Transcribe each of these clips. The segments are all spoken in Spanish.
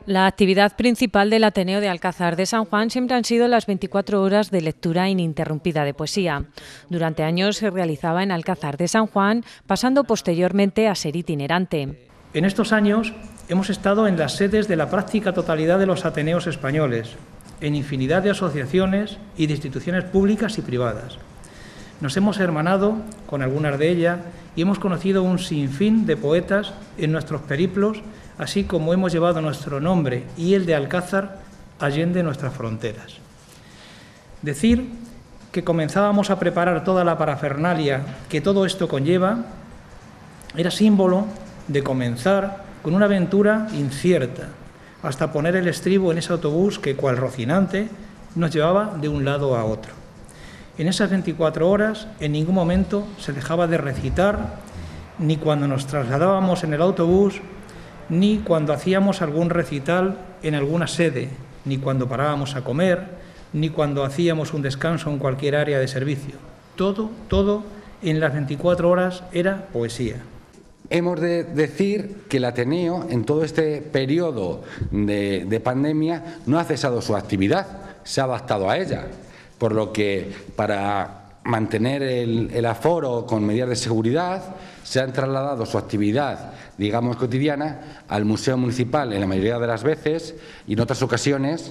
La actividad principal del Ateneo de Alcázar de San Juan siempre han sido las 24 horas de lectura ininterrumpida de poesía. Durante años se realizaba en Alcázar de San Juan, pasando posteriormente a ser itinerante. En estos años hemos estado en las sedes de la práctica totalidad de los Ateneos españoles, en infinidad de asociaciones y de instituciones públicas y privadas. Nos hemos hermanado con algunas de ellas y hemos conocido un sinfín de poetas en nuestros periplos, así como hemos llevado nuestro nombre y el de Alcázar allende nuestras fronteras. Decir que comenzábamos a preparar toda la parafernalia que todo esto conlleva era símbolo de comenzar con una aventura incierta, hasta poner el estribo en ese autobús que, cual Rocinante, nos llevaba de un lado a otro. En esas 24 horas, en ningún momento se dejaba de recitar, ni cuando nos trasladábamos en el autobús, ni cuando hacíamos algún recital en alguna sede, ni cuando parábamos a comer, ni cuando hacíamos un descanso en cualquier área de servicio. Todo en las 24 horas era poesía. Hemos de decir que el Ateneo, en todo este periodo de pandemia, no ha cesado su actividad, se ha adaptado a ella, por lo que para mantener el aforo con medidas de seguridad se han trasladado su actividad, digamos, cotidiana al Museo Municipal en la mayoría de las veces y en otras ocasiones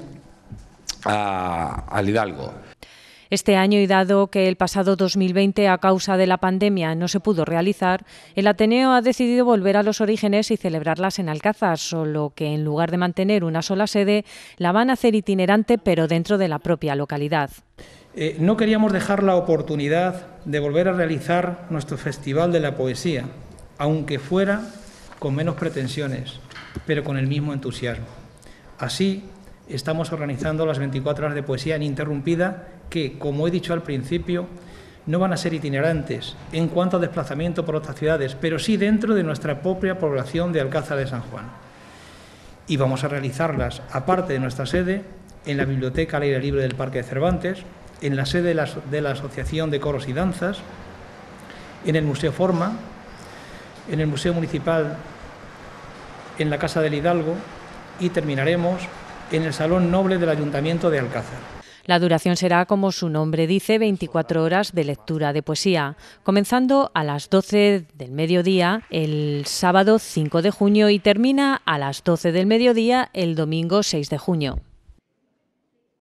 al Hidalgo. Este año, y dado que el pasado 2020 a causa de la pandemia no se pudo realizar, el Ateneo ha decidido volver a los orígenes y celebrarlas en Alcázar, solo que en lugar de mantener una sola sede, la van a hacer itinerante pero dentro de la propia localidad. No queríamos dejar la oportunidad de volver a realizar nuestro Festival de la Poesía, aunque fuera con menos pretensiones, pero con el mismo entusiasmo. Así, estamos organizando las 24 horas de poesía ininterrumpida que, como he dicho al principio, no van a ser itinerantes en cuanto a desplazamiento por otras ciudades, pero sí dentro de nuestra propia población de Alcázar de San Juan. Y vamos a realizarlas, aparte de nuestra sede, en la Biblioteca al aire libre del Parque de Cervantes, en la sede de la Asociación de Coros y Danzas, en el Museo Forma, en el Museo Municipal, en la Casa del Hidalgo y terminaremos en el Salón Noble del Ayuntamiento de Alcázar. La duración será, como su nombre dice, 24 horas de lectura de poesía, comenzando a las 12 del mediodía el sábado 5 de junio y termina a las 12 del mediodía el domingo 6 de junio.